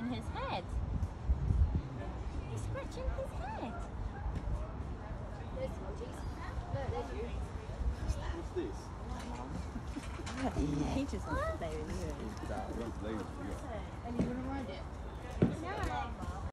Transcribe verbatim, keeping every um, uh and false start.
scratching his head. He's scratching his head. There's Monty's. No, there's you. What's this? Yeah. He just wants to play with you. He wants to play with you. And you want to ride it? No.